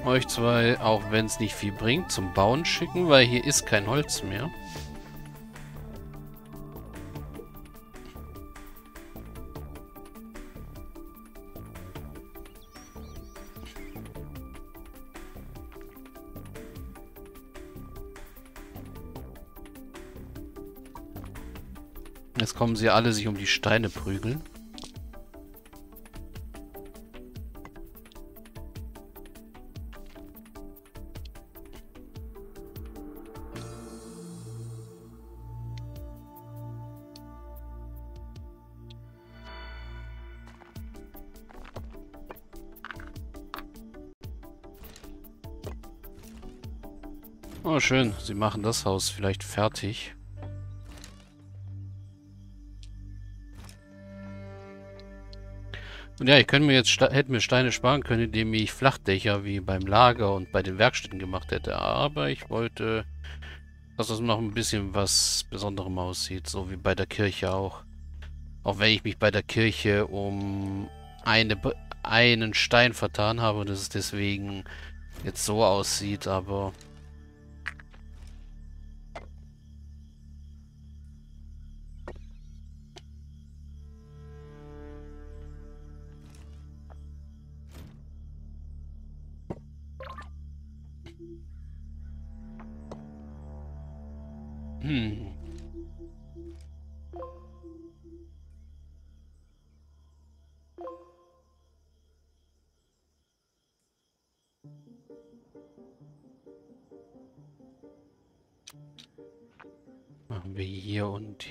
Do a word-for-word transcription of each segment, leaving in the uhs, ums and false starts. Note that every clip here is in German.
euch zwei, auch wenn es nicht viel bringt, zum Bauen schicken, weil hier ist kein Holz mehr. Jetzt kommen sie alle sich um die Steine prügeln. Oh, schön. Sie machen das Haus vielleicht fertig. Und ja, ich könnte mir jetzt Ste hätte mir Steine sparen können, indem ich Flachdächer wie beim Lager und bei den Werkstätten gemacht hätte. Aber ich wollte, dass das noch ein bisschen was Besonderem aussieht, so wie bei der Kirche auch. Auch wenn ich mich bei der Kirche um eine, Be- einen Stein vertan habe und es deswegen jetzt so aussieht, aber hm. Machen wir hier und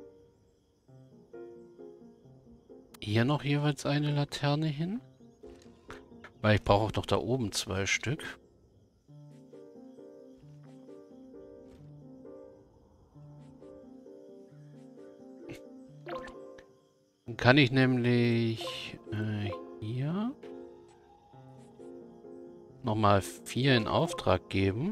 hier noch jeweils eine Laterne hin. Weil ich brauche auch noch da oben zwei Stück. Dann kann ich nämlich äh, hier nochmal vier in Auftrag geben.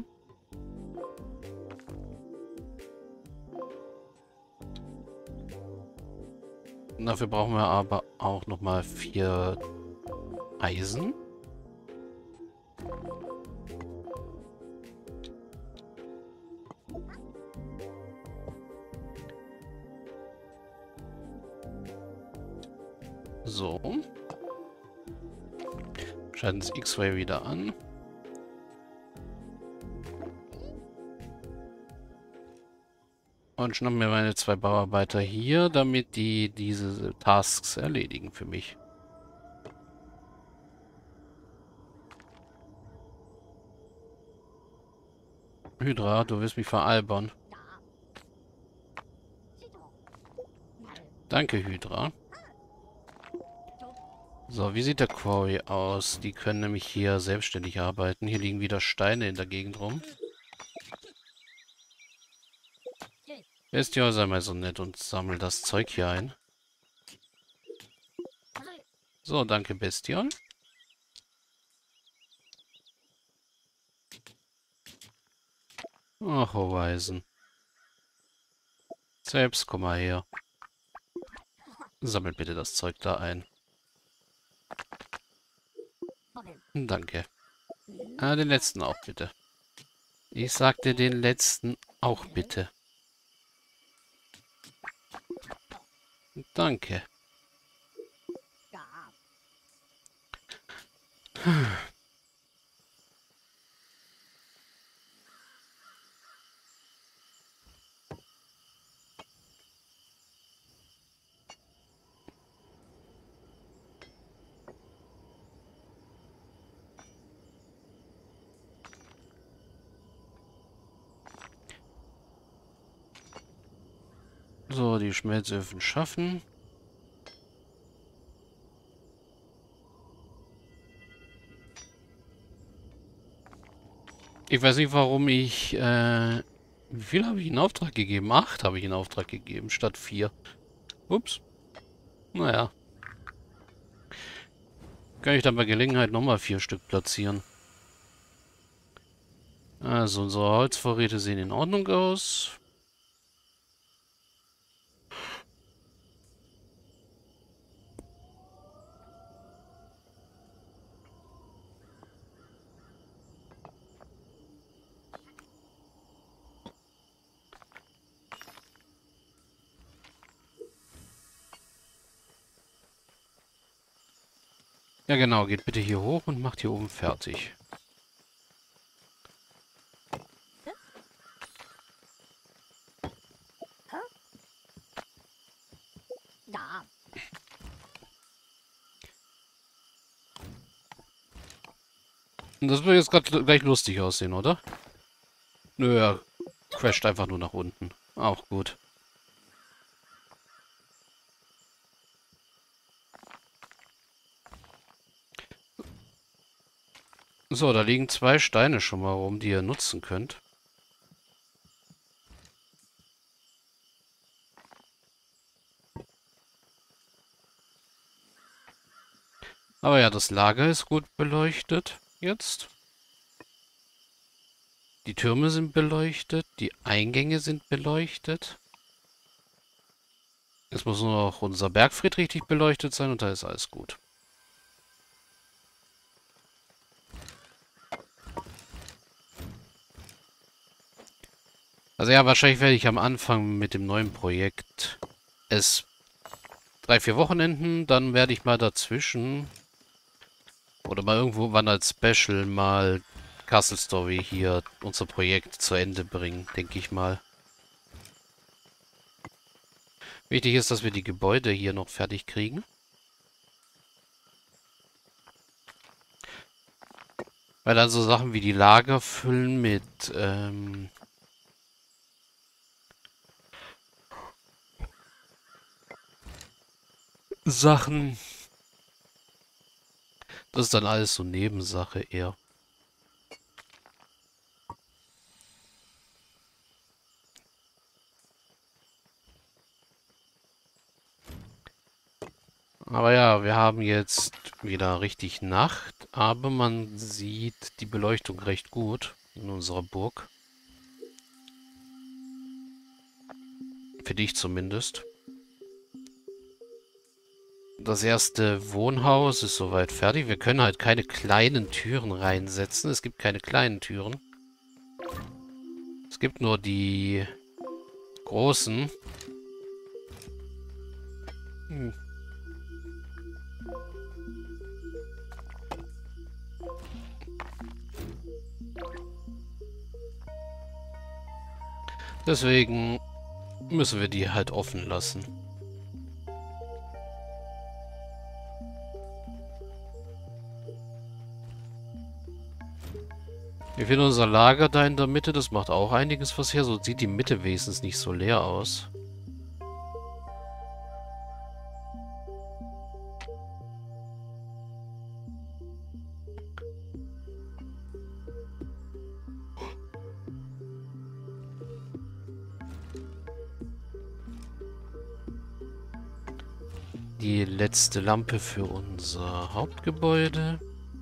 Dafür brauchen wir aber auch nochmal vier Eisen. So. Schalten das X-Ray wieder an. Und schnappen mir meine zwei Bauarbeiter hier, damit die diese Tasks erledigen für mich. Hydra, du willst mich veralbern. Danke, Hydra. So, wie sieht der Quarry aus? Die können nämlich hier selbstständig arbeiten. Hier liegen wieder Steine in der Gegend rum. Bestial, sei mal so nett und sammel das Zeug hier ein. So, danke, Bestial. Ach, Horizon. Selbst, komm mal her. Sammel bitte das Zeug da ein. Danke. Ah, den letzten auch bitte. Ich sagte den letzten auch bitte. Danke. So, die Schmelzöfen schaffen. Ich weiß nicht, warum ich, äh, wie viel habe ich in Auftrag gegeben? Acht habe ich in Auftrag gegeben, statt vier. Ups. Naja. Kann ich dann bei Gelegenheit nochmal vier Stück platzieren. Also, unsere Holzvorräte sehen in Ordnung aus. Ja genau, geht bitte hier hoch und macht hier oben fertig. Und das wird jetzt gerade gleich lustig aussehen, oder? Nö, er crasht einfach nur nach unten. Auch gut. So, da liegen zwei Steine schon mal rum, die ihr nutzen könnt. Aber ja, das Lager ist gut beleuchtet jetzt. Die Türme sind beleuchtet, die Eingänge sind beleuchtet. Jetzt muss nur noch unser Bergfried richtig beleuchtet sein und da ist alles gut. Also ja, wahrscheinlich werde ich am Anfang mit dem neuen Projekt es drei, vier Wochenenden, dann werde ich mal dazwischen oder mal irgendwo wann als Special mal Castle Story hier unser Projekt zu Ende bringen, denke ich mal. Wichtig ist, dass wir die Gebäude hier noch fertig kriegen. Weil dann so Sachen wie die Lager füllen mit ähm, Sachen. Das ist dann alles so Nebensache eher. Aber ja, wir haben jetzt wieder richtig Nacht, aber man sieht die Beleuchtung recht gut in unserer Burg. Für dich zumindest. Das erste Wohnhaus ist soweit fertig. Wir können halt keine kleinen Türen reinsetzen. Es gibt keine kleinen Türen. Es gibt nur die großen. Hm. Deswegen müssen wir die halt offen lassen. Wir finden unser Lager da in der Mitte. Das macht auch einiges was her. So sieht die Mitte wenigstens nicht so leer aus. Die letzte Lampe für unser Hauptgebäude.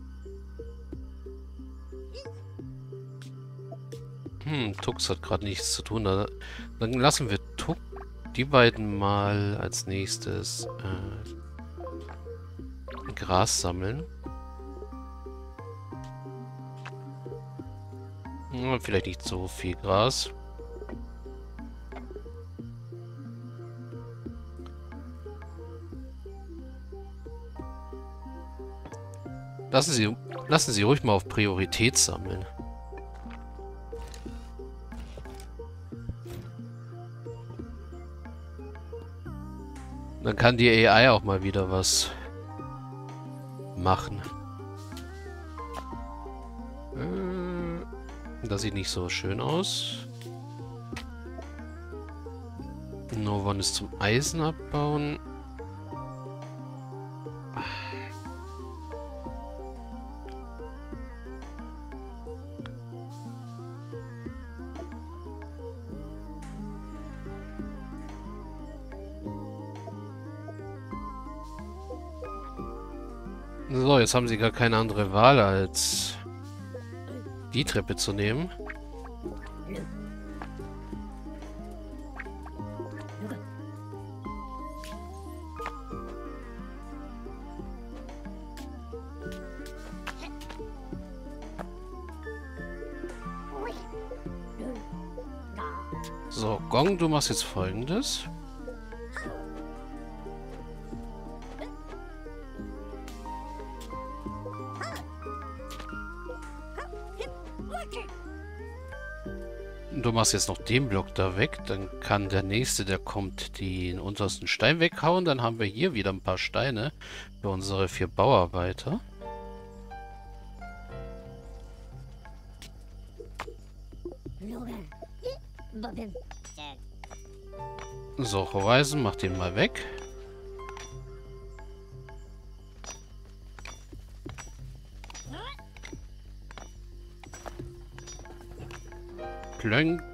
Hm, Tux hat gerade nichts zu tun. Da, dann lassen wir Tux die beiden mal als nächstes äh, Gras sammeln. Hm, vielleicht nicht so viel Gras. Lassen Sie, lassen Sie ruhig mal auf Priorität sammeln. Dann kann die A I auch mal wieder was machen. Äh, das sieht nicht so schön aus. Novon ist zum Eisen abbauen. So, jetzt haben sie gar keine andere Wahl, als die Treppe zu nehmen. So, Gong, du machst jetzt Folgendes. Du machst jetzt noch den Block da weg, dann kann der nächste, der kommt, den untersten Stein weghauen. Dann haben wir hier wieder ein paar Steine für unsere vier Bauarbeiter. So, Horizon, mach den mal weg. Plönk.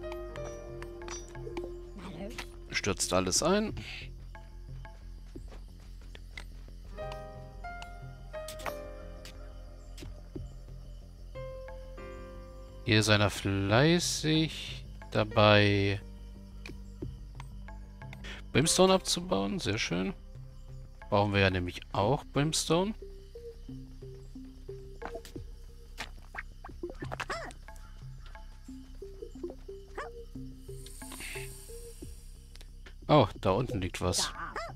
Stürzt alles ein. Hier ist einer fleißig dabei, Brimstone abzubauen. Sehr schön. Brauchen wir ja nämlich auch Brimstone. Oh, da unten liegt was.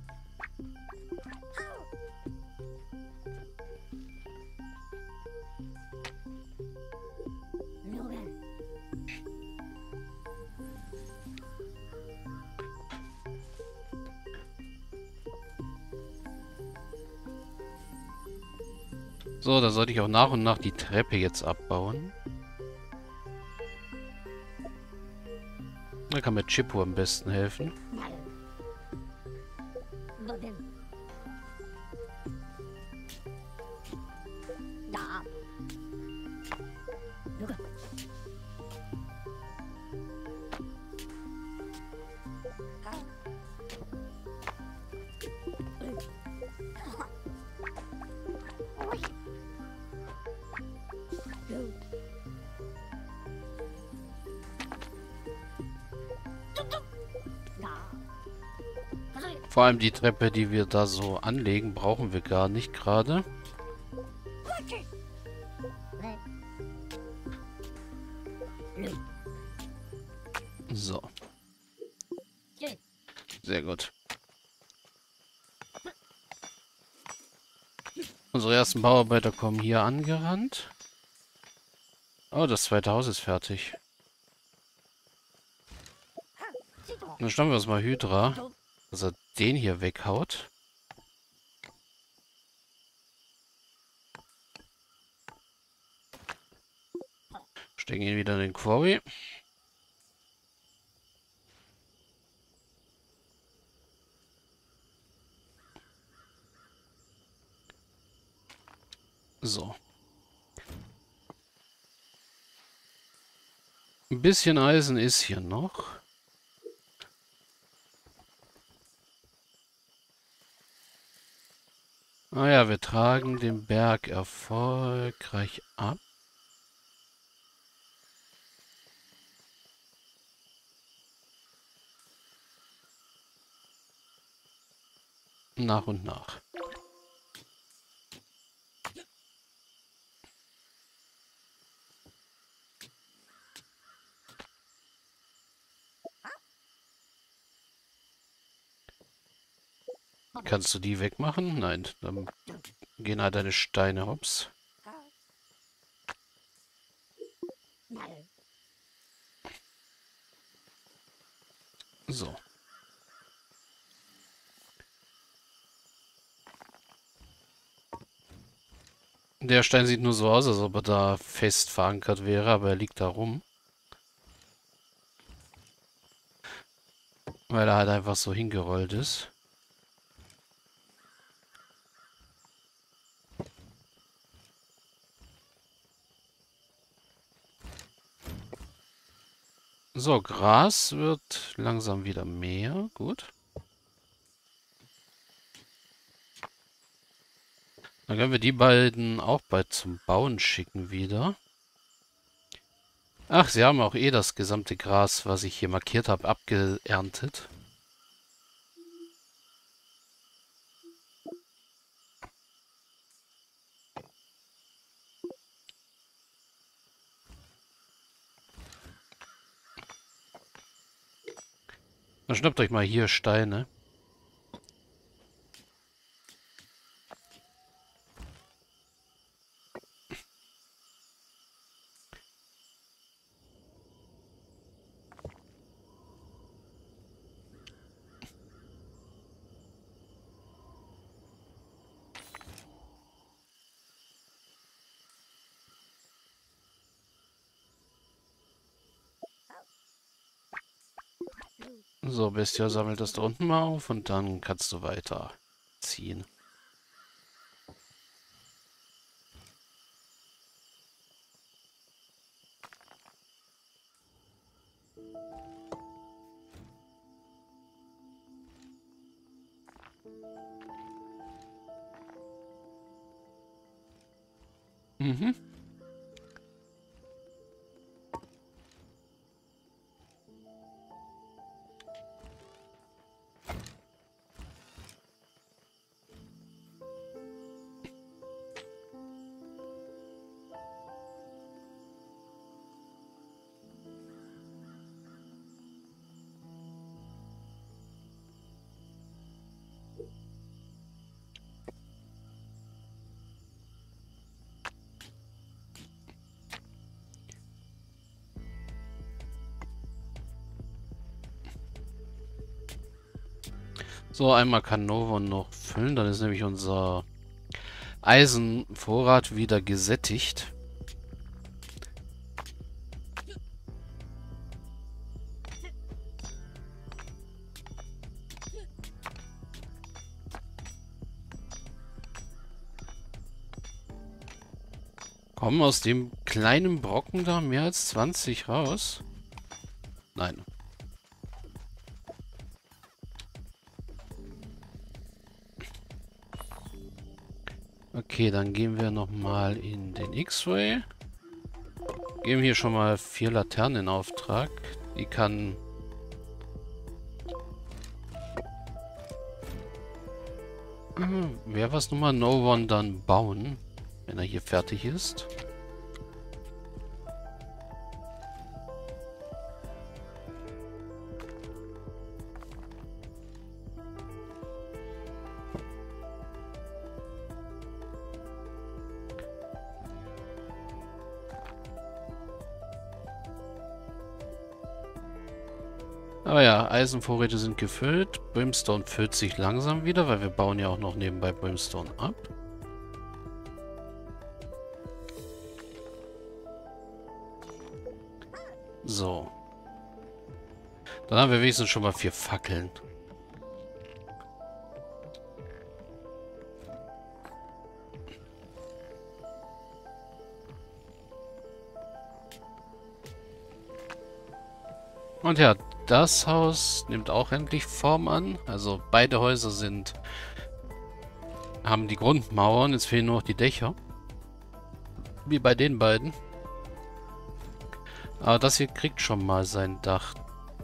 So, da sollte ich auch nach und nach die Treppe jetzt abbauen. Da kann mir Chippo am besten helfen. Vor allem die Treppe, die wir da so anlegen, brauchen wir gar nicht gerade. So. Sehr gut. Unsere ersten Bauarbeiter kommen hier angerannt. Oh, das zweite Haus ist fertig. Dann schauen wir uns mal Hydra, dass er den hier weghaut. Stecken ihn wieder in den Quarry. So. Ein bisschen Eisen ist hier noch. Ah ja, wir tragen den Berg erfolgreich ab. Nach und nach. Kannst du die wegmachen? Nein, dann gehen halt deine Steine hops. So. Der Stein sieht nur so aus, als ob er da fest verankert wäre, aber er liegt da rum. Weil er halt einfach so hingerollt ist. So, Gras wird langsam wieder mehr. Gut. Dann können wir die beiden auch bald zum Bauen schicken wieder. Ach, sie haben auch eh das gesamte Gras, was ich hier markiert habe, abgeerntet. Dann schnappt euch mal hier Steine. So, Bestia sammelt das da unten mal auf und dann kannst du weiter ziehen. Mhm. So, einmal kann Novon noch füllen, dann ist nämlich unser Eisenvorrat wieder gesättigt. Kommen aus dem kleinen Brocken da mehr als zwanzig raus? Nein. Okay, dann gehen wir nochmal in den X-Ray. Geben hier schon mal vier Laternen in Auftrag. Die kann... Hm, wer was Nummer No One dann bauen, wenn er hier fertig ist. Aber ja, Eisenvorräte sind gefüllt. Brimstone füllt sich langsam wieder, weil wir bauen ja auch noch nebenbei Brimstone ab. So. Dann haben wir wenigstens schon mal vier Fackeln. Und ja, das Haus nimmt auch endlich Form an. Also beide Häuser sind haben die Grundmauern. Jetzt fehlen nur noch die Dächer. Wie bei den beiden. Aber das hier kriegt schon mal sein Dach.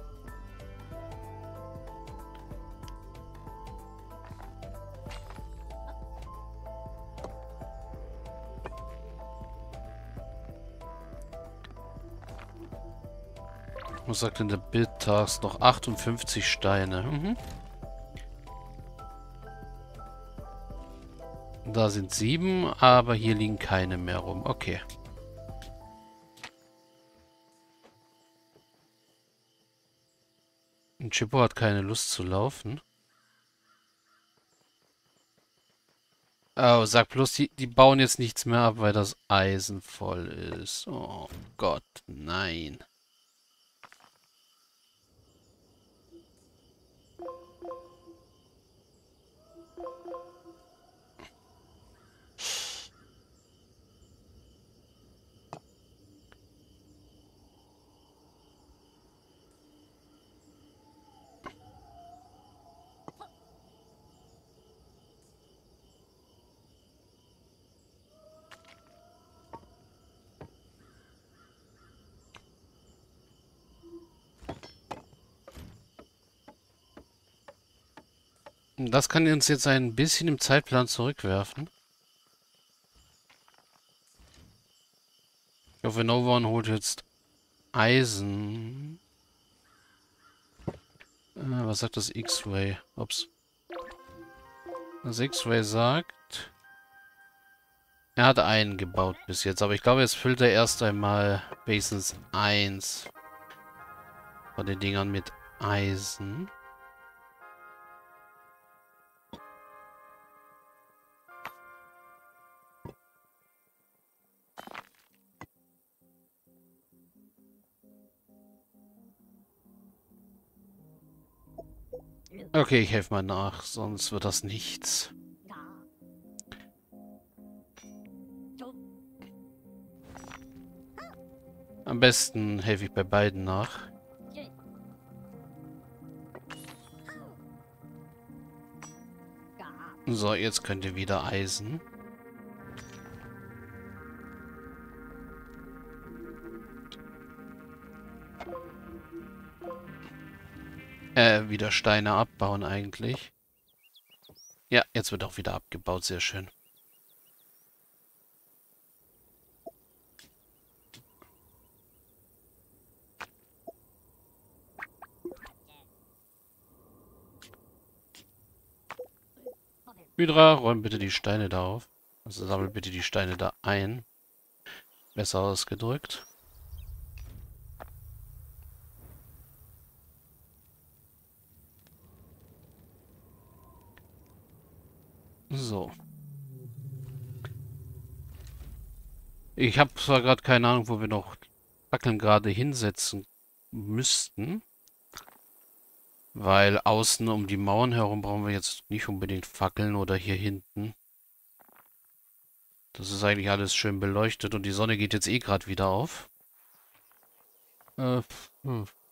Was sagt denn der Bildtags? Noch achtundfünfzig Steine. Mhm. Da sind sieben, aber hier liegen keine mehr rum. Okay. Und Chippo hat keine Lust zu laufen. Oh, sag bloß, die, die bauen jetzt nichts mehr ab, weil das Eisen voll ist. Oh Gott, nein. Das kann uns jetzt ein bisschen im Zeitplan zurückwerfen. Ich hoffe, No One holt jetzt Eisen. Äh, was sagt das X-Ray? Ups. Das X-Ray sagt... Er hat einen gebaut bis jetzt, aber ich glaube, jetzt füllt er erst einmal wenigstens eins von den Dingern mit Eisen. Okay, ich helfe mal nach, sonst wird das nichts. Am besten helfe ich bei beiden nach. So, jetzt könnt ihr wieder Eisen. Äh, wieder Steine abbauen eigentlich. Ja, jetzt wird auch wieder abgebaut, sehr schön. Hydra, räum bitte die Steine da auf. Also sammel bitte die Steine da ein. Besser ausgedrückt. So. Ich habe zwar gerade keine Ahnung, wo wir noch Fackeln gerade hinsetzen müssten. Weil außen um die Mauern herum brauchen wir jetzt nicht unbedingt Fackeln oder hier hinten. Das ist eigentlich alles schön beleuchtet und die Sonne geht jetzt eh gerade wieder auf. Äh, hm.